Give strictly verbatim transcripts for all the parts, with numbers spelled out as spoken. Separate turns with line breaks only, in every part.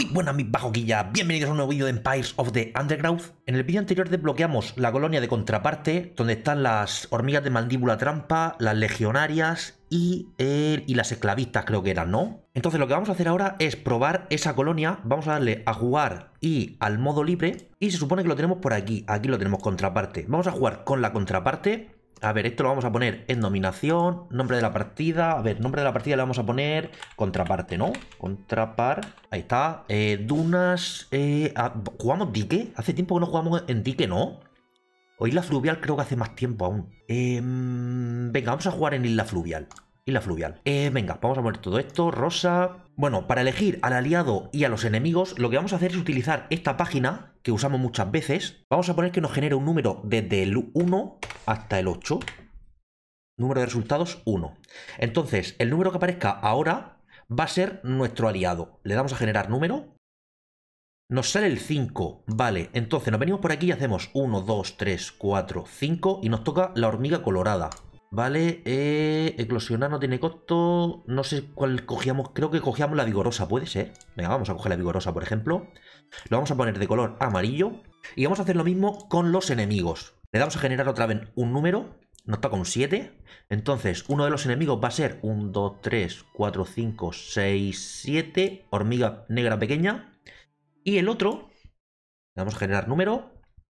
Muy buenas mis bajoquillas, bienvenidos a un nuevo vídeo de Empires of the Underground. En el vídeo anterior desbloqueamos la colonia de contraparte, donde están las hormigas de mandíbula trampa, las legionarias y, eh, y las esclavistas creo que eran, ¿no? Entonces lo que vamos a hacer ahora es probar esa colonia, vamos a darle a jugar y al modo libre, y se supone que lo tenemos por aquí, aquí lo tenemos contraparte. Vamos a jugar con la contraparte. A ver, esto lo vamos a poner en nominación, nombre de la partida. A ver, nombre de la partida le vamos a poner contraparte, ¿no? Contrapar, ahí está. Eh, dunas, eh, ah, ¿jugamos dique? Hace tiempo que no jugamos en dique, ¿no? O isla fluvial creo que hace más tiempo aún. Eh, venga, vamos a jugar en isla fluvial. Isla fluvial. Eh, venga, vamos a poner todo esto, rosa. Bueno, para elegir al aliado y a los enemigos, lo que vamos a hacer es utilizar esta página, que usamos muchas veces. Vamos a poner que nos genere un número desde el uno hasta el ocho. Número de resultados uno. Entonces, el número que aparezca ahora va a ser nuestro aliado. Le damos a generar número. Nos sale el cinco. Vale, entonces nos venimos por aquí y hacemos uno, dos, tres, cuatro, cinco. Y nos toca la hormiga colorada. Vale, eh, eclosionar no tiene costo. No sé cuál cogíamos. Creo que cogíamos la vigorosa, puede ser. Venga, vamos a coger la vigorosa, por ejemplo. Lo vamos a poner de color amarillo. Y vamos a hacer lo mismo con los enemigos. Le damos a generar otra vez un número. Nos toca un siete. Entonces, uno de los enemigos va a ser uno, dos, tres, cuatro, cinco, seis, siete. Hormiga negra pequeña. Y el otro, le vamos a generar número.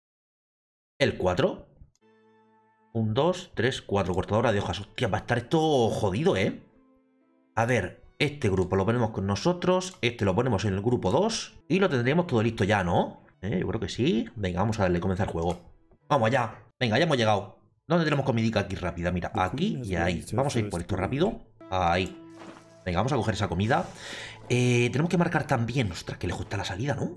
El cuatro. uno, dos, tres, cuatro. Cortadora de hojas. Hostia, va a estar esto jodido, ¿eh? A ver, este grupo lo ponemos con nosotros. Este lo ponemos en el grupo dos. Y lo tendríamos todo listo ya, ¿no? ¿Eh? Yo creo que sí. Venga, vamos a darle comenzar el juego. Vamos allá. Venga, ya hemos llegado. ¿Dónde tenemos comidica aquí rápida? Mira, aquí y ahí. Vamos a ir por esto rápido. Ahí. Venga, vamos a coger esa comida. Eh, tenemos que marcar también. Ostras, que lejos está la salida, ¿no?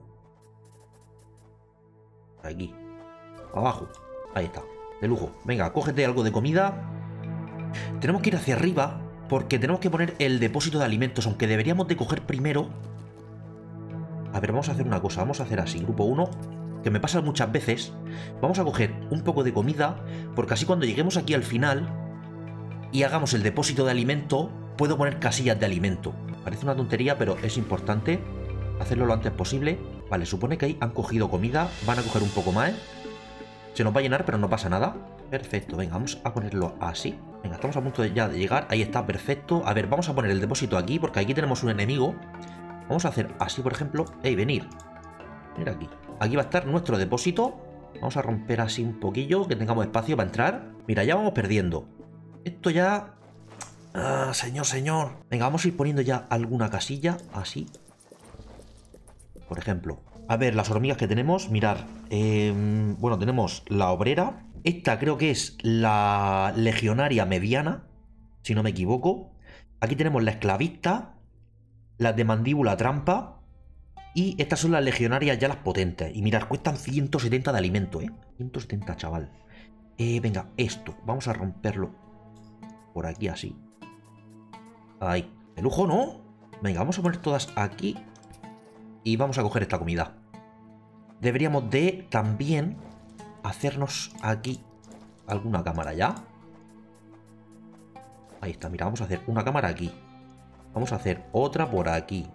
Aquí. Abajo. Ahí está. De lujo. Venga, cógete algo de comida. Tenemos que ir hacia arriba porque tenemos que poner el depósito de alimentos, aunque deberíamos de coger primero. A ver, vamos a hacer una cosa. Vamos a hacer así, grupo uno, que me pasa muchas veces. Vamos a coger un poco de comida, porque así cuando lleguemos aquí al final y hagamos el depósito de alimento, puedo poner casillas de alimento. Parece una tontería, pero es importante hacerlo lo antes posible. Vale, supone que ahí han cogido comida. Van a coger un poco más, ¿eh? Se nos va a llenar, pero no pasa nada. Perfecto, venga, vamos a ponerlo así. Venga, estamos a punto de ya de llegar. Ahí está, perfecto. A ver, vamos a poner el depósito aquí, porque aquí tenemos un enemigo. Vamos a hacer así, por ejemplo. ¡Ey, venir! Mira aquí. Aquí va a estar nuestro depósito. Vamos a romper así un poquillo, que tengamos espacio para entrar. Mira, ya vamos perdiendo. Esto ya... Ah, señor, señor. Venga, vamos a ir poniendo ya alguna casilla, así. Por ejemplo. A ver, las hormigas que tenemos, mirar. Eh, bueno, tenemos la obrera. Esta creo que es la legionaria mediana, si no me equivoco. Aquí tenemos la esclavista, las de mandíbula trampa. Y estas son las legionarias ya las potentes. Y mirad, cuestan ciento setenta de alimento, ¿eh? ciento setenta, chaval. Eh, venga, esto. Vamos a romperlo por aquí así. Ahí. De lujo, ¿no? Venga, vamos a poner todas aquí. Y vamos a coger esta comida. Deberíamos de también hacernos aquí alguna cámara ya. Ahí está, mira, vamos a hacer una cámara aquí. Vamos a hacer otra por aquí.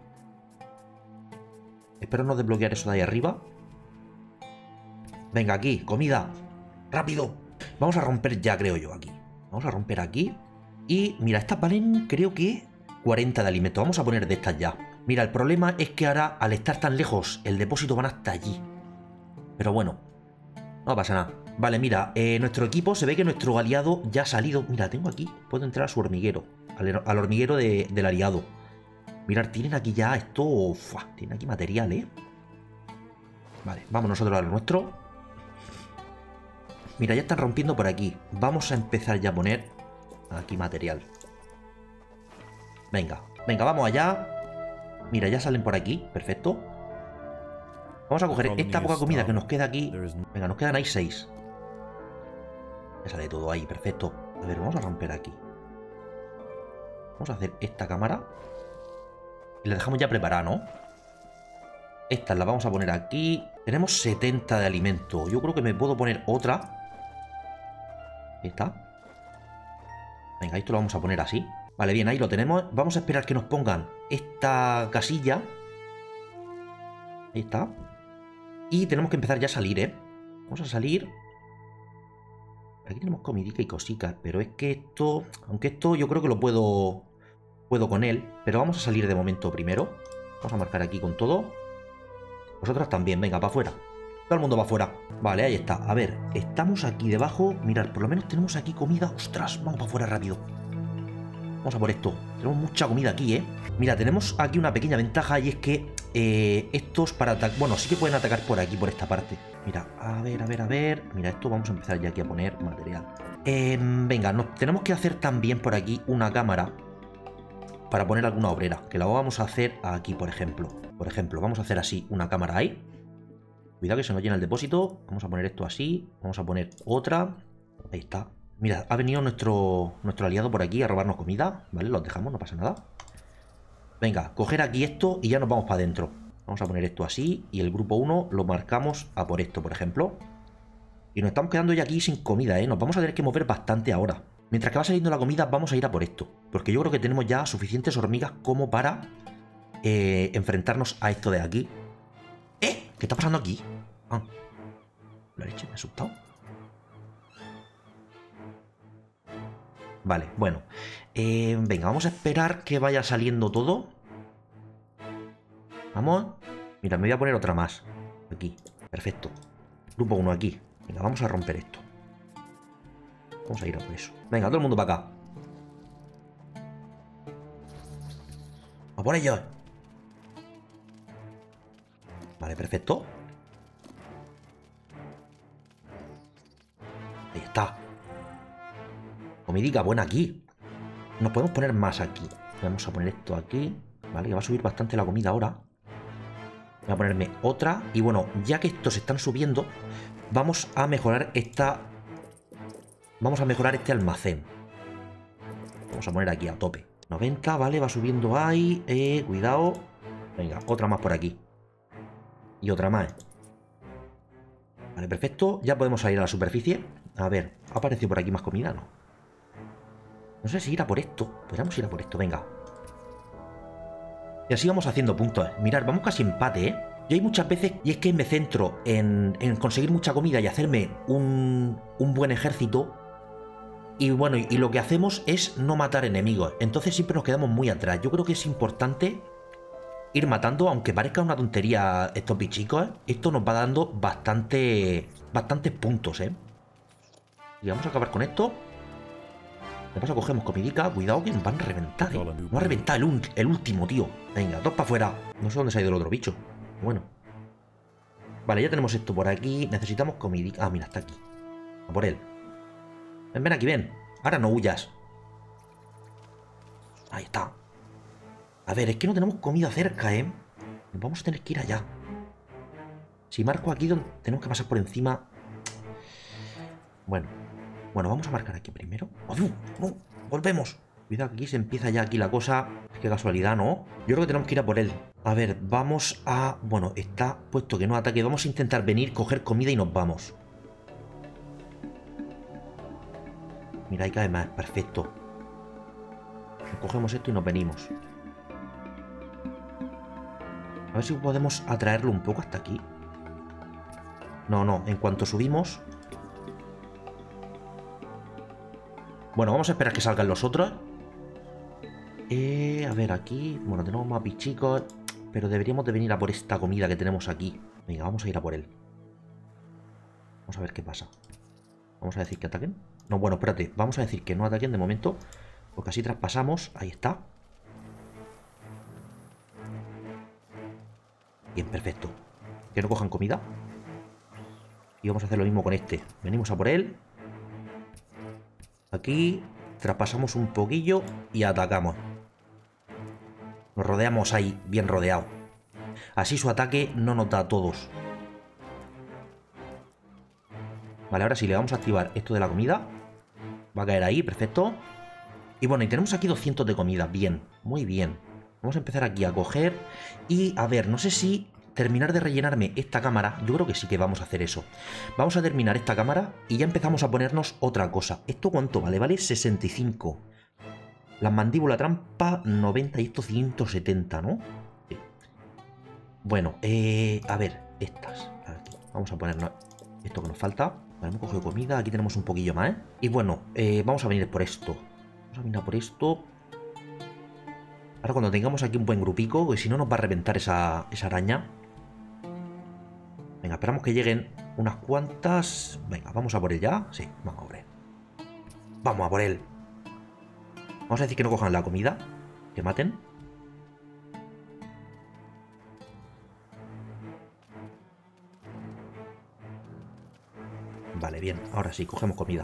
Espero no desbloquear eso de ahí arriba. Venga, aquí, comida. ¡Rápido! Vamos a romper ya, creo yo, aquí. Vamos a romper aquí. Y mira, estas valen, creo que cuarenta de alimento. Vamos a poner de estas ya. Mira, el problema es que ahora, al estar tan lejos, el depósito van hasta allí. Pero bueno, no pasa nada. Vale, mira, eh, nuestro equipo, se ve que nuestro aliado ya ha salido. Mira, tengo aquí, puedo entrar a su hormiguero. Al, al hormiguero de, del aliado. Mirad, tienen aquí ya esto. Uf, tienen aquí material, ¿eh? Vale, vamos nosotros a lo nuestro. Mira, ya están rompiendo por aquí. Vamos a empezar ya a poner aquí material. Venga, venga, vamos allá. Mira, ya salen por aquí, perfecto. Vamos a coger esta poca comida que nos queda aquí. Venga, nos quedan ahí seis. Ya sale todo ahí, perfecto. A ver, vamos a romper aquí. Vamos a hacer esta cámara. Y la dejamos ya preparada, ¿no? Esta la vamos a poner aquí. Tenemos setenta de alimento. Yo creo que me puedo poner otra. Ahí está. Venga, esto lo vamos a poner así. Vale, bien, ahí lo tenemos. Vamos a esperar que nos pongan esta casilla. Ahí está. Y tenemos que empezar ya a salir, ¿eh? Vamos a salir. Aquí tenemos comidica y cositas, pero es que esto... Aunque esto yo creo que lo puedo... Puedo con él, pero vamos a salir de momento primero. Vamos a marcar aquí con todo. Vosotras también, venga, para afuera. Todo el mundo va afuera. Vale, ahí está. A ver, estamos aquí debajo. Mirad, por lo menos tenemos aquí comida. ¡Ostras! Vamos para afuera rápido. Vamos a por esto. Tenemos mucha comida aquí, ¿eh? Mira, tenemos aquí una pequeña ventaja y es que eh, estos para atacar... Bueno, sí que pueden atacar por aquí, por esta parte. Mira, a ver, a ver, a ver. Mira, esto vamos a empezar ya aquí a poner material. Eh, venga, nos tenemos que hacer también por aquí una cámara para poner alguna obrera, que la vamos a hacer aquí, por ejemplo. Por ejemplo, vamos a hacer así una cámara ahí. Cuidado que se nos llena el depósito. Vamos a poner esto así. Vamos a poner otra. Ahí está. Mira, ha venido nuestro, nuestro aliado por aquí a robarnos comida. Vale, los dejamos, no pasa nada. Venga, coger aquí esto y ya nos vamos para adentro. Vamos a poner esto así y el grupo uno lo marcamos a por esto, por ejemplo. Y nos estamos quedando ya aquí sin comida, ¿eh? Nos vamos a tener que mover bastante ahora. Mientras que va saliendo la comida, vamos a ir a por esto. Porque yo creo que tenemos ya suficientes hormigas como para eh, enfrentarnos a esto de aquí. ¿Eh? ¿Qué está pasando aquí? Ah, la leche, me he asustado. Vale, bueno. Eh, venga, vamos a esperar que vaya saliendo todo. Vamos. Mira, me voy a poner otra más. Aquí, perfecto. Grupo uno aquí. Venga, vamos a romper esto. Vamos a ir a por eso. Venga, todo el mundo para acá. ¡A por ellos! Vale, perfecto. Ahí está. Comidica buena aquí. Nos podemos poner más aquí. Vamos a poner esto aquí. Vale, que va a subir bastante la comida ahora. Voy a ponerme otra. Y bueno, ya que estos están subiendo, vamos a mejorar esta... Vamos a mejorar este almacén. Vamos a poner aquí a tope. noventa, vale, va subiendo ahí. Eh, cuidado. Venga, otra más por aquí. Y otra más. Vale, perfecto. Ya podemos salir a la superficie. A ver, ¿ha aparecido por aquí más comida? No. No sé si ir a por esto. Podríamos ir a por esto, venga. Y así vamos haciendo puntos. Mirad, vamos casi empate, ¿eh? Yo hay muchas veces, y es que me centro en, en conseguir mucha comida y hacerme un, un buen ejército. Y bueno, y, y lo que hacemos es no matar enemigos. Entonces siempre nos quedamos muy atrás. Yo creo que es importante ir matando, aunque parezca una tontería estos bichicos, ¿eh? Esto nos va dando bastante, bastantes puntos, ¿eh? Y vamos a acabar con esto. De paso cogemos comidica. Cuidado que nos van a reventar, ¿eh? Nos va a reventar el, un, el último, tío. Venga, dos para afuera. No sé dónde se ha ido el otro bicho. Bueno. Vale, ya tenemos esto por aquí. Necesitamos comidica. Ah, mira, está aquí. A por él. Ven, ven aquí, ven. Ahora no huyas. Ahí está. A ver, es que no tenemos comida cerca, ¿eh? Nos vamos a tener que ir allá. Si marco aquí, tenemos que pasar por encima. Bueno. Bueno, vamos a marcar aquí primero. ¡Oh, no! ¡No! ¡Volvemos! Cuidado que aquí se empieza ya aquí la cosa. Qué casualidad, ¿no? Yo creo que tenemos que ir a por él. A ver, vamos a... Bueno, está puesto que no ataque. Vamos a intentar venir, coger comida y nos vamos. Mira, ahí cae más. Perfecto. Cogemos esto y nos venimos. A ver si podemos atraerlo un poco hasta aquí. No, no. En cuanto subimos... Bueno, vamos a esperar que salgan los otros. Eh, a ver, aquí... Bueno, tenemos más bichicos. Pero deberíamos de venir a por esta comida que tenemos aquí. Venga, vamos a ir a por él. Vamos a ver qué pasa. Vamos a decir que ataquen. No, bueno, espérate. Vamos a decir que no ataquen de momento. Porque así traspasamos. Ahí está. Bien, perfecto. Que no cojan comida. Y vamos a hacer lo mismo con este. Venimos a por él. Aquí traspasamos un poquillo y atacamos. Nos rodeamos ahí, bien rodeado. Así su ataque no nos da a todos. Vale, ahora sí le vamos a activar esto de la comida. Va a caer ahí, perfecto. Y bueno, y tenemos aquí doscientos de comida. Bien, muy bien. Vamos a empezar aquí a coger. Y a ver, no sé si terminar de rellenarme esta cámara. Yo creo que sí que vamos a hacer eso. Vamos a terminar esta cámara y ya empezamos a ponernos otra cosa. ¿Esto cuánto vale? Vale sesenta y cinco. La mandíbula trampa noventa y esto ciento setenta, ¿no? Sí. Bueno, eh, a ver, estas. Aquí. Vamos a ponernos esto que nos falta. Vale, hemos cogido comida. Aquí tenemos un poquillo más, ¿eh? Y bueno, eh, vamos a venir por esto. Vamos a venir por esto. Ahora cuando tengamos aquí un buen grupico, que si no nos va a reventar esa, esa araña. Venga, esperamos que lleguen unas cuantas. Venga, ¿vamos a por él ya? Sí, vamos a por él. Vamos a por él. Vamos a decir que no cojan la comida. Que maten. Vale, bien. Ahora sí, cogemos comida.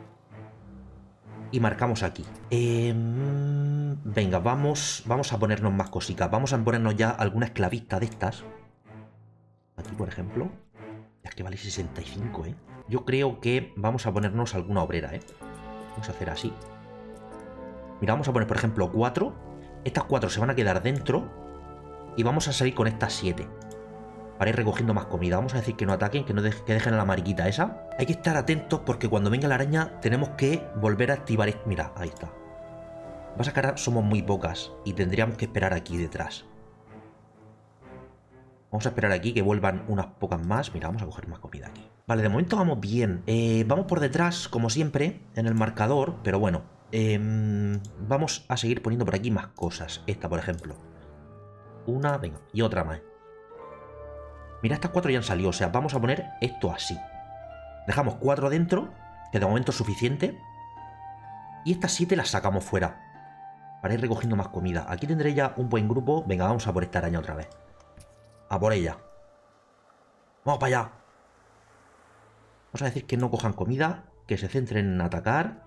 Y marcamos aquí. Eh, venga, vamos, vamos a ponernos más cositas. Vamos a ponernos ya alguna esclavista de estas. Aquí, por ejemplo. Es que vale sesenta y cinco, ¿eh? Yo creo que vamos a ponernos alguna obrera, ¿eh? Vamos a hacer así. Mira, vamos a poner, por ejemplo, cuatro. Estas cuatro se van a quedar dentro. Y vamos a salir con estas siete. Para ir recogiendo más comida. Vamos a decir que no ataquen, que no de que dejen a la mariquita esa. Hay que estar atentos porque cuando venga la araña tenemos que volver a activar esto. Mira, ahí está. Pasa que ahora somos muy pocas y tendríamos que esperar aquí detrás. Vamos a esperar aquí que vuelvan unas pocas más. Mira, vamos a coger más comida aquí. Vale, de momento vamos bien. Eh, vamos por detrás, como siempre, en el marcador. Pero bueno, eh, vamos a seguir poniendo por aquí más cosas. Esta, por ejemplo. Una, venga, y otra más. Mira, estas cuatro ya han salido. O sea, vamos a poner esto así. Dejamos cuatro dentro, que de momento es suficiente. Y estas siete las sacamos fuera. Para ir recogiendo más comida. Aquí tendré ya un buen grupo. Venga, vamos a por esta araña otra vez. A por ella. Vamos para allá. Vamos a decir que no cojan comida. Que se centren en atacar.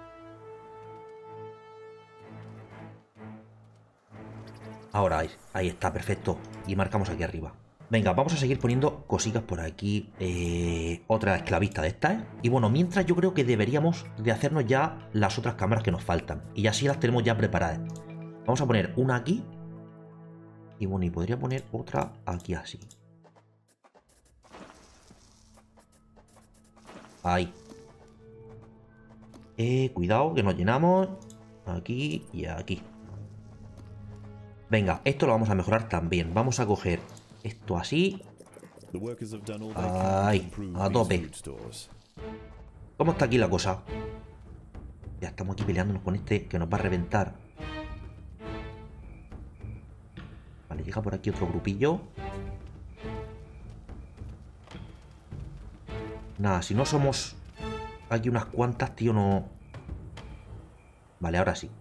Ahora, ahí, ahí está, perfecto. Y marcamos aquí arriba. Venga, vamos a seguir poniendo cositas por aquí. Eh, otra esclavista de estas, ¿eh? Y bueno, mientras yo creo que deberíamos de hacernos ya las otras cámaras que nos faltan. Y así las tenemos ya preparadas. Vamos a poner una aquí. Y bueno, y podría poner otra aquí así. Ahí. Eh, cuidado, que nos llenamos. Aquí y aquí. Venga, esto lo vamos a mejorar también. Vamos a coger esto así. Ahí, a tope. ¿Cómo está aquí la cosa? Ya estamos aquí peleándonos con este que nos va a reventar. Vale, llega por aquí otro grupillo. Nada, si no somos aquí unas cuantas, tío, no... Vale, ahora sí.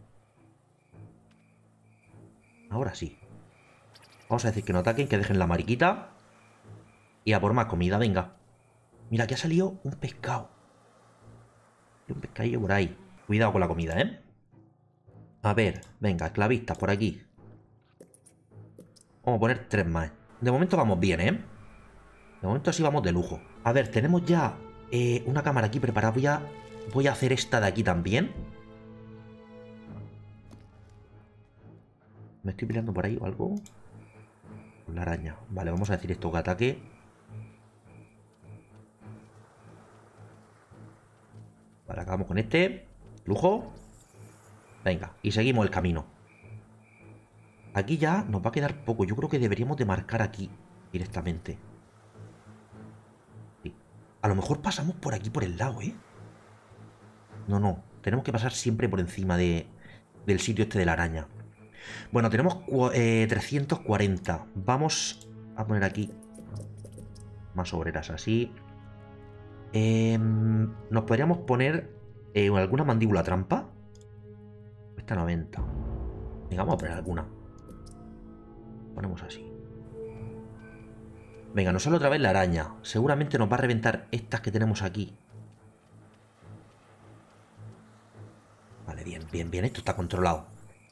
Ahora sí. Vamos a decir que no ataquen, que dejen la mariquita. Y a por más comida, venga. Mira, que ha salido un pescado. Hay un pescadillo por ahí. Cuidado con la comida, ¿eh? A ver, venga, esclavistas por aquí. Vamos a poner tres más. De momento vamos bien, ¿eh? De momento sí vamos de lujo. A ver, tenemos ya eh, una cámara aquí preparada. Voy a, voy a hacer esta de aquí también. ¿Me estoy peleando por ahí o algo? La araña. Vale, vamos a decir esto que ataque. Vale, acabamos con este. Lujo. Venga, y seguimos el camino. Aquí ya nos va a quedar poco. Yo creo que deberíamos de marcar aquí directamente. Sí. A lo mejor pasamos por aquí, por el lado, ¿eh? No, no. Tenemos que pasar siempre por encima de, del sitio este de la araña. Bueno, tenemos eh, trescientos cuarenta. Vamos a poner aquí más obreras así. Eh, Nos podríamos poner eh, alguna mandíbula trampa. Cuesta noventa. Venga, vamos a poner alguna. Ponemos así. Venga, nos sale otra vez la araña. Seguramente nos va a reventar estas que tenemos aquí. Vale, bien, bien, bien. Esto está controlado.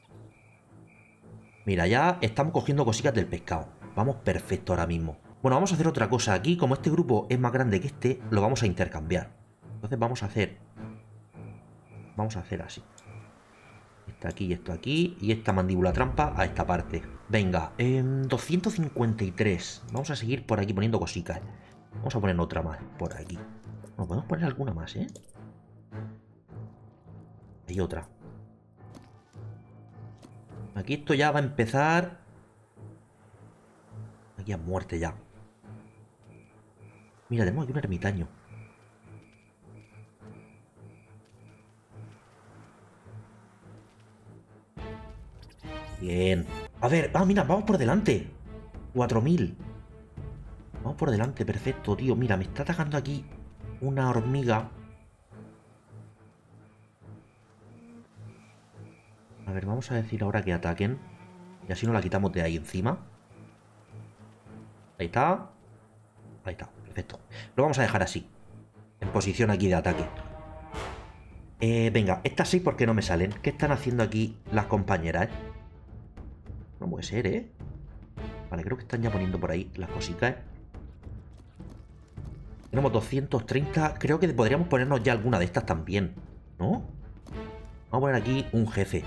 Mira, ya estamos cogiendo cositas del pescado. Vamos perfecto ahora mismo. Bueno, vamos a hacer otra cosa. Aquí, como este grupo es más grande que este, lo vamos a intercambiar. Entonces vamos a hacer... Vamos a hacer así. Esta aquí y esto aquí. Y esta mandíbula trampa a esta parte. Venga, en doscientos cincuenta y tres. Vamos a seguir por aquí poniendo cositas. Vamos a poner otra más por aquí. Bueno, podemos poner alguna más, ¿eh? Hay otra. Aquí esto ya va a empezar... Aquí a muerte ya. Mira, tenemos aquí un ermitaño. Bien. A ver, ah, mira, vamos por delante. cuatro mil. Vamos por delante, perfecto, tío. Mira, me está atacando aquí una hormiga. A ver, vamos a decir ahora que ataquen. Y así nos la quitamos de ahí encima. Ahí está. Ahí está, perfecto. Lo vamos a dejar así. En posición aquí de ataque. Eh, venga, estas sí porque no me salen. ¿Qué están haciendo aquí las compañeras, eh? No puede ser, ¿eh? Vale, creo que están ya poniendo por ahí las cositas, ¿eh? Tenemos doscientos treinta. Creo que podríamos ponernos ya alguna de estas también, ¿no? Vamos a poner aquí un jefe.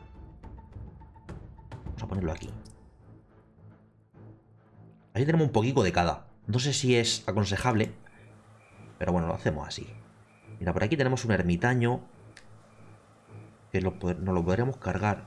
Vamos a ponerlo aquí. Ahí tenemos un poquito de cada. No sé si es aconsejable, pero bueno, lo hacemos así. Mira, por aquí tenemos un ermitaño que lo, nos lo podríamos cargar.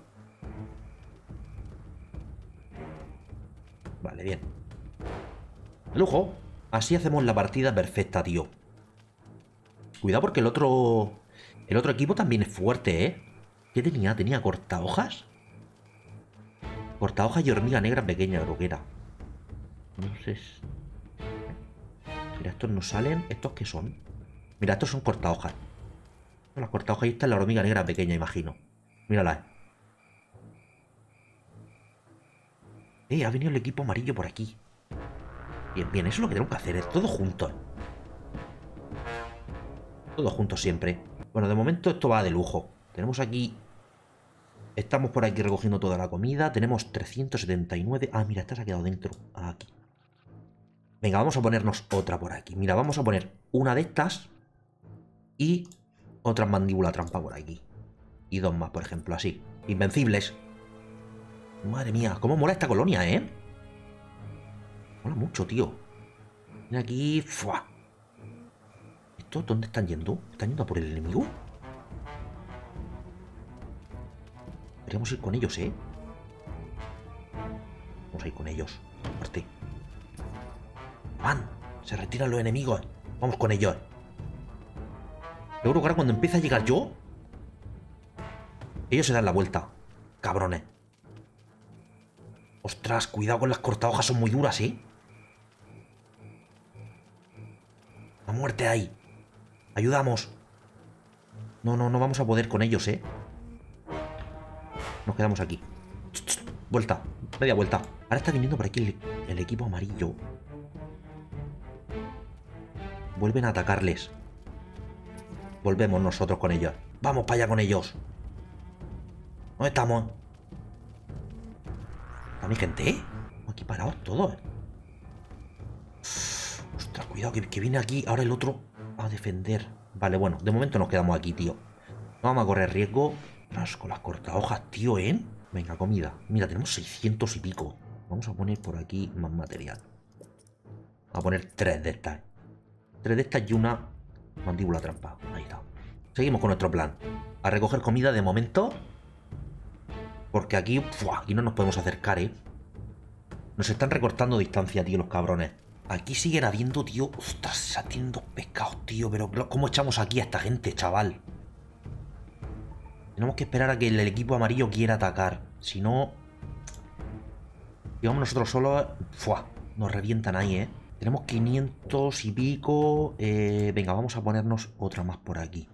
Vale, bien. ¡Lujo! Así hacemos la partida perfecta, tío. Cuidado porque el otro... El otro equipo también es fuerte, ¿eh? ¿Qué tenía? ¿Tenía cortahojas? Cortahojas y hormiga negra pequeña, creo que era. No sé... Mira, estos no salen. ¿Estos qué son? Mira, estos son cortahojas. Las cortahojas y esta es la hormiga negra pequeña, imagino. Mírala. Eh, ha venido el equipo amarillo por aquí. Bien, bien, eso es lo que tenemos que hacer, es todo juntos. Todos juntos siempre. Bueno, de momento esto va de lujo. Tenemos aquí... Estamos por aquí recogiendo toda la comida. Tenemos trescientos setenta y nueve. Ah, mira, esta se ha quedado dentro. Aquí. Venga, vamos a ponernos otra por aquí. Mira, vamos a poner una de estas. Y otra mandíbula trampa por aquí. Y dos más, por ejemplo, así. Invencibles. Madre mía, cómo mola esta colonia, ¿eh? Mola mucho, tío. Mira aquí... ¡Fua! ¿Estos dónde están yendo? ¿Están yendo a por el enemigo? Podríamos ir con ellos, ¿eh? Vamos a ir con ellos. Aparte. ¡Van! Se retiran los enemigos. Vamos con ellos. Seguro que ahora cuando empieza a llegar yo... Ellos se dan la vuelta. Cabrones. Ostras, cuidado con las cortahojas, son muy duras, ¿eh? La muerte ahí. Ayudamos. No, no, no vamos a poder con ellos, ¿eh? Nos quedamos aquí. Vuelta, media vuelta. Ahora está viniendo por aquí el, el equipo amarillo. Vuelven a atacarles. Volvemos nosotros con ellos. Vamos para allá con ellos. ¿Dónde estamos? ¿Está mi gente, eh? Aquí parados todos. Ostras, cuidado, que, que viene aquí ahora el otro a defender. Vale, bueno, de momento nos quedamos aquí, tío. No vamos a correr riesgo. Ostras, con las cortahojas, tío, ¿eh? Venga, comida. Mira, tenemos seiscientos y pico. Vamos a poner por aquí más material. Vamos a poner tres de estas. Tres de estas y una mandíbula trampa. Ahí está. Seguimos con nuestro plan. A recoger comida de momento. Porque aquí, ¡fua! Aquí no nos podemos acercar, ¿eh? Nos están recortando distancia, tío, los cabrones. Aquí siguen habiendo, tío... Ostras, se atienden dos pescados, tío. Pero, ¿cómo echamos aquí a esta gente, chaval? Tenemos que esperar a que el equipo amarillo quiera atacar. Si no... Si vamos nosotros solos... ¡Fua! Nos revientan ahí, ¿eh? Tenemos quinientos y pico... Eh, venga, vamos a ponernos otra más por aquí.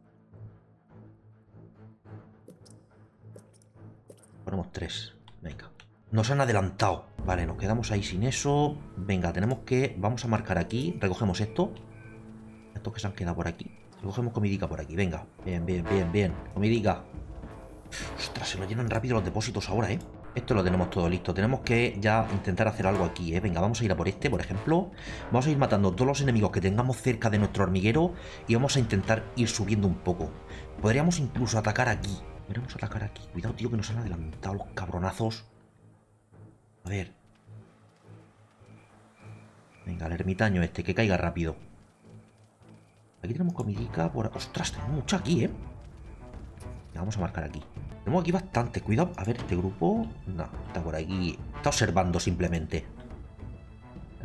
Ponemos tres. Venga. Nos han adelantado. Vale, nos quedamos ahí sin eso. Venga, tenemos que... Vamos a marcar aquí. Recogemos esto. Estos que se han quedado por aquí. Recogemos comidica por aquí. Venga. Bien, bien, bien, bien. Comidica. Ostras, se nos llenan rápido los depósitos ahora, ¿eh? Esto lo tenemos todo listo. Tenemos que ya intentar hacer algo aquí, ¿eh? Venga, vamos a ir a por este, por ejemplo. Vamos a ir matando todos los enemigos que tengamos cerca de nuestro hormiguero. Y vamos a intentar ir subiendo un poco. Podríamos incluso atacar aquí. Podríamos atacar aquí. Cuidado, tío, que nos han adelantado los cabronazos. A ver. Venga, el ermitaño este, que caiga rápido. Aquí tenemos comidica por... Ostras, tenemos mucho aquí, ¿eh? Ya, vamos a marcar aquí. Tenemos aquí bastante. Cuidado. A ver, este grupo... No, está por aquí. Está observando simplemente.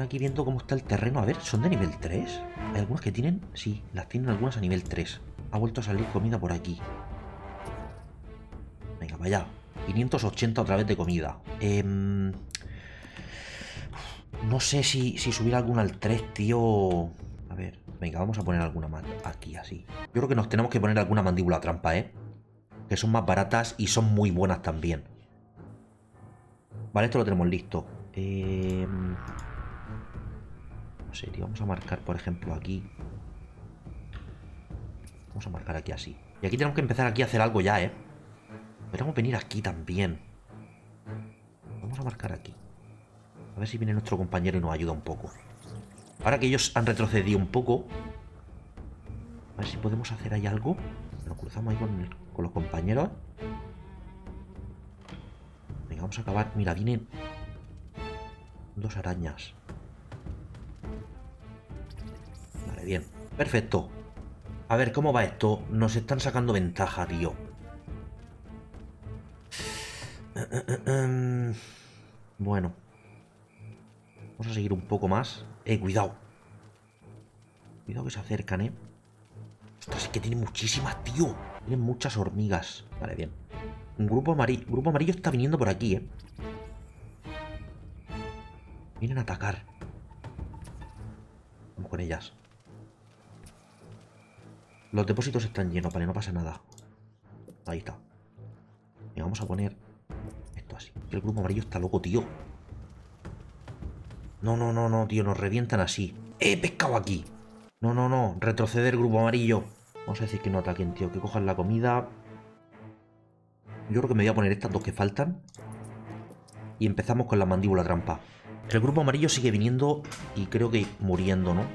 Aquí viendo cómo está el terreno. A ver, ¿son de nivel tres? ¿Hay algunas que tienen? Sí, las tienen algunas a nivel tres. Ha vuelto a salir comida por aquí. Venga, vaya. quinientos ochenta otra vez de comida. Eh, no sé si, si subir alguna al tres, tío. A ver, venga, vamos a poner alguna más aquí, así. Yo creo que nos tenemos que poner alguna mandíbula trampa, ¿eh? Que son más baratas y son muy buenas también. Vale, esto lo tenemos listo. Eh... No sé, tío, vamos a marcar, por ejemplo, aquí. Vamos a marcar aquí así. Y aquí tenemos que empezar aquí a hacer algo ya, ¿eh? Podríamos venir aquí también. Vamos a marcar aquí. A ver si viene nuestro compañero y nos ayuda un poco. Ahora que ellos han retrocedido un poco, a ver si podemos hacer ahí algo. Nos cruzamos ahí con, el, con los compañeros. Venga, vamos a acabar. Mira, vienen dos arañas. Vale, bien. Perfecto. A ver, ¿cómo va esto? Nos están sacando ventaja, tío. Bueno. Vamos a seguir un poco más. Eh, cuidado. Cuidado que se acercan, eh. Ostras, es que tienen muchísimas, tío. Tienen muchas hormigas. Vale, bien. Un grupo amarillo. Grupo amarillo está viniendo por aquí, eh. Vienen a atacar. Vamos con ellas. Los depósitos están llenos, vale, no pasa nada. Ahí está. Y vamos a poner esto así. El grupo amarillo está loco, tío. No, no, no, no, tío, nos revientan así. ¡Eh, pescado aquí! No, no, no, retroceder grupo amarillo. Vamos a decir que no ataquen, tío, que cojan la comida. Yo creo que me voy a poner estas dos que faltan. Y empezamos con la mandíbula trampa. El grupo amarillo sigue viniendo y creo que muriendo, ¿no?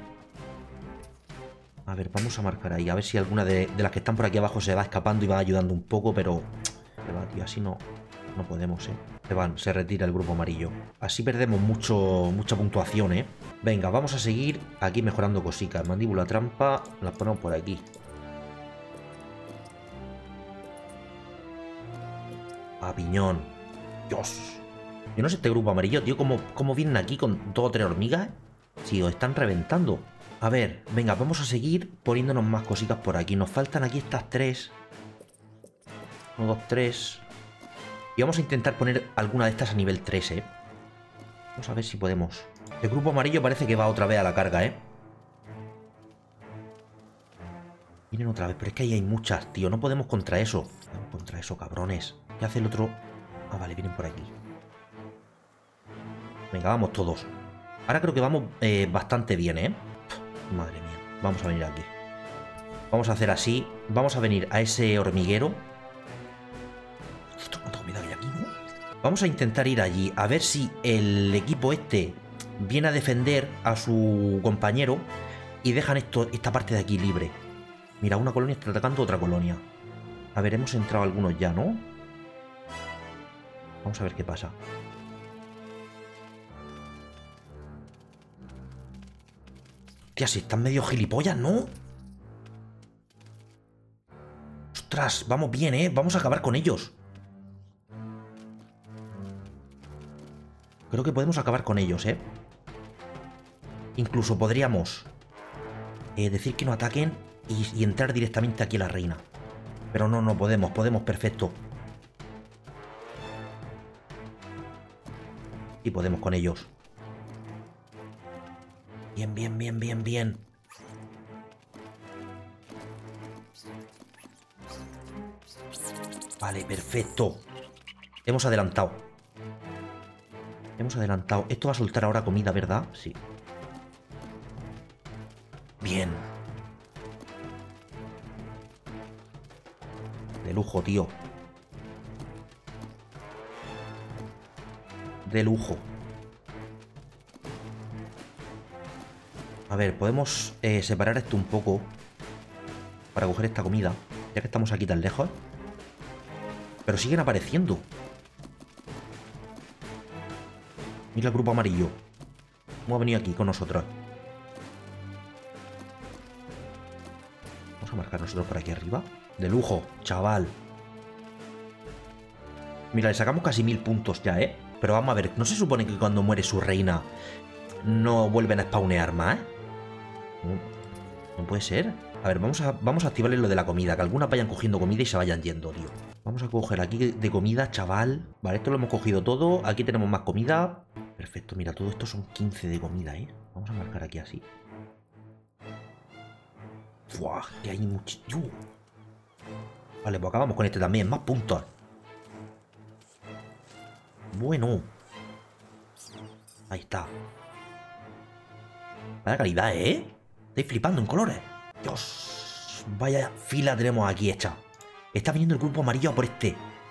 A ver, vamos a marcar ahí. A ver si alguna de, de las que están por aquí abajo se va escapando y va ayudando un poco, pero... Se va, tío, así no, no podemos, ¿eh? Se van, se retira el grupo amarillo. Así perdemos mucho, mucha puntuación, ¿eh? Venga, vamos a seguir aquí mejorando cositas. Mandíbula trampa, las ponemos por aquí. A piñón. Dios. Yo no sé este grupo amarillo, tío, cómo, cómo vienen aquí con dos o tres hormigas. Si os están reventando. A ver, venga, vamos a seguir poniéndonos más cositas por aquí. Nos faltan aquí estas tres. Uno, dos, tres. Y vamos a intentar poner alguna de estas a nivel tres, ¿eh? Vamos a ver si podemos. El grupo amarillo parece que va otra vez a la carga, ¿eh? Vienen otra vez, pero es que ahí hay muchas, tío. No podemos contra eso. Vamos contra eso, cabrones. ¿Qué hace el otro? Ah, vale, vienen por aquí. Venga, vamos todos. Ahora creo que vamos eh, bastante bien, ¿eh? Madre mía. Vamos a venir aquí. Vamos a hacer así. Vamos a venir a ese hormiguero. Ostras, cuánta comida hay aquí, ¿no? Vamos a intentar ir allí. A ver si el equipo este viene a defender a su compañero y dejan esto, esta parte de aquí libre. Mira, una colonia está atacando a otra colonia. A ver, hemos entrado algunos ya, ¿no? Vamos a ver qué pasa. Tía, si están medio gilipollas, ¿no? Ostras, vamos bien, ¿eh? Vamos a acabar con ellos. Creo que podemos acabar con ellos, ¿eh? Incluso podríamos eh, decir que no ataquen y, y entrar directamente aquí a la reina. Pero no, no podemos, podemos, perfecto. Y podemos con ellos. Bien, bien, bien, bien, bien. Vale, perfecto. Hemos adelantado. Hemos adelantado. Esto va a soltar ahora comida, ¿verdad? Sí. Bien. De lujo, tío. De lujo. A ver, podemos eh, separar esto un poco para coger esta comida, ya que estamos aquí tan lejos. Pero siguen apareciendo. Mira el grupo amarillo. ¿Cómo ha venido aquí con nosotros? Vamos a marcar nosotros por aquí arriba. De lujo, chaval. Mira, le sacamos casi mil puntos ya, ¿eh? Pero vamos a ver, ¿no se supone que cuando muere su reina no vuelven a spawnear más, ¿eh? No, no puede ser. A ver, vamos a, vamos a activarle lo de la comida, que algunas vayan cogiendo comida y se vayan yendo, tío. Vamos a coger aquí de comida, chaval. Vale, esto lo hemos cogido todo. Aquí tenemos más comida. Perfecto, mira, todo esto son quince de comida, ¿eh? Vamos a marcar aquí así. ¡Buah! Que hay muchísimo. Vale, pues acabamos con este también. Más puntos. Bueno. Ahí está. Vaya calidad, ¿eh? Estáis flipando en colores. Dios. Vaya fila tenemos aquí hecha. Está viniendo el grupo amarillo a por este.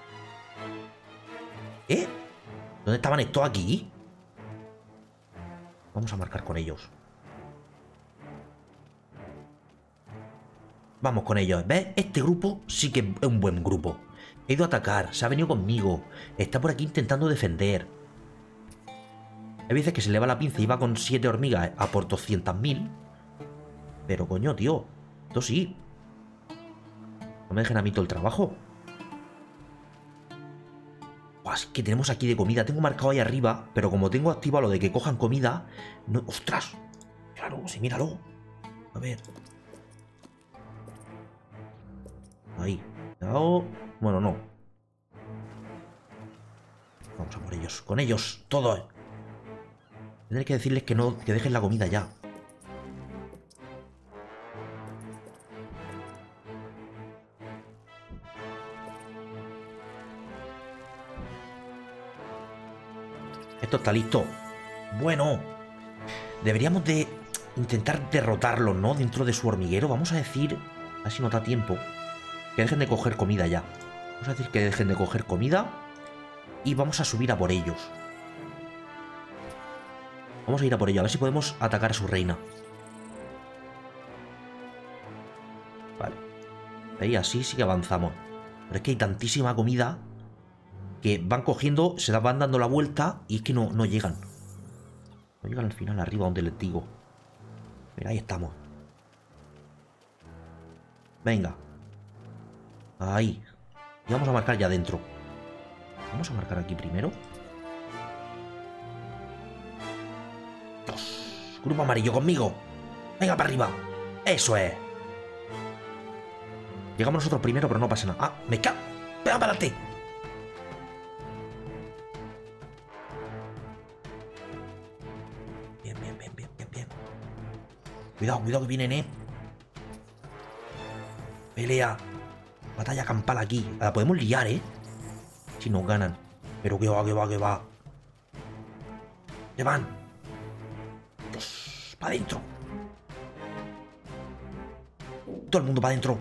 ¿Eh? ¿Dónde estaban estos aquí? Vamos a marcar con ellos. Vamos con ellos. ¿Ves? Este grupo sí que es un buen grupo. He ido a atacar. Se ha venido conmigo. Está por aquí intentando defender. Hay veces que se le va la pinza y va con siete hormigas a por doscientas mil. Pero coño, tío. Esto sí. No me dejen a mí todo el trabajo. Buah, es que tenemos aquí de comida. Tengo marcado ahí arriba, pero como tengo activado lo de que cojan comida... No... ¡Ostras! Claro, sí, míralo. A ver. Ahí. Cuidado. Bueno, no. Vamos a por ellos. Con ellos. Todos. Tendré que decirles que no, que dejen la comida ya. Esto está listo. Bueno. Deberíamos de intentar derrotarlos, ¿no? Dentro de su hormiguero. Vamos a decir, a ver si nos da tiempo, que dejen de coger comida ya. Vamos a decir que dejen de coger comida y vamos a subir a por ellos. Vamos a ir a por ello, a ver si podemos atacar a su reina. Vale. Ahí así sí que avanzamos. Pero es que hay tantísima comida que van cogiendo, se las van dando la vuelta y es que no, no llegan. No llegan al final arriba donde les digo. Mira, ahí estamos. Venga. Ahí. Y vamos a marcar ya adentro. Vamos a marcar aquí primero. Dos. Grupo amarillo conmigo. Venga para arriba. Eso es. Llegamos nosotros primero, pero no pasa nada. Ah, me cago. Venga para adelante. Bien, bien, bien, bien, bien, bien. Cuidado, cuidado que vienen, eh. Pelea. Batalla campal aquí. La podemos liar, eh. Si nos ganan. Pero que va, que va, que va. ¿Qué van? Dios, para adentro. Todo el mundo para adentro.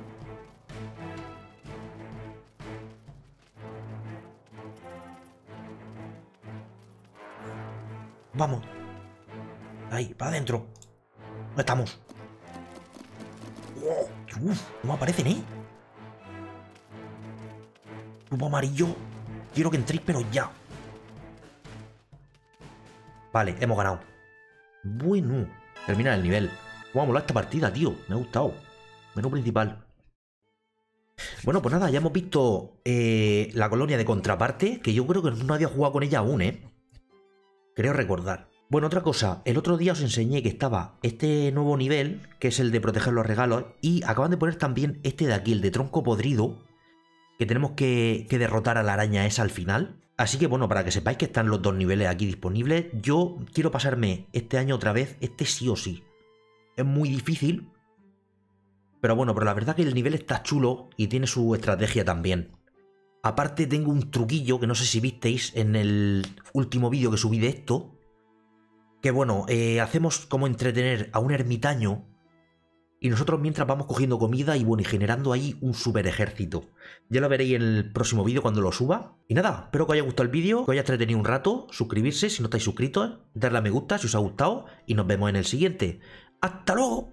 Vamos. Ahí, para adentro. ¿Dónde estamos? Oh, uf, no aparecen, ¿eh? Grupo amarillo. Quiero que entréis, pero ya. Vale, hemos ganado. Bueno. Termina el nivel. Cómo ha molado esta partida, tío. Me ha gustado. Menú principal. Bueno, pues nada, ya hemos visto eh, la colonia de contraparte, que yo creo que no había jugado con ella aún, ¿eh? Creo recordar. Bueno, otra cosa, el otro día os enseñé que estaba este nuevo nivel, que es el de proteger los regalos, y acaban de poner también este de aquí, el de tronco podrido, que tenemos que, que derrotar a la araña esa al final. Así que bueno, para que sepáis que están los dos niveles aquí disponibles, yo quiero pasarme este año otra vez, este sí o sí. Es muy difícil, pero bueno, pero la verdad que el nivel está chulo y tiene su estrategia también. Aparte tengo un truquillo que no sé si visteis en el último vídeo que subí de esto. Que bueno, eh, hacemos como entretener a un ermitaño y nosotros mientras vamos cogiendo comida y bueno, y generando ahí un super ejército. Ya lo veréis en el próximo vídeo cuando lo suba. Y nada, espero que os haya gustado el vídeo, que os haya entretenido un rato, suscribirse si no estáis suscritos, darle a me gusta si os ha gustado y nos vemos en el siguiente. ¡Hasta luego!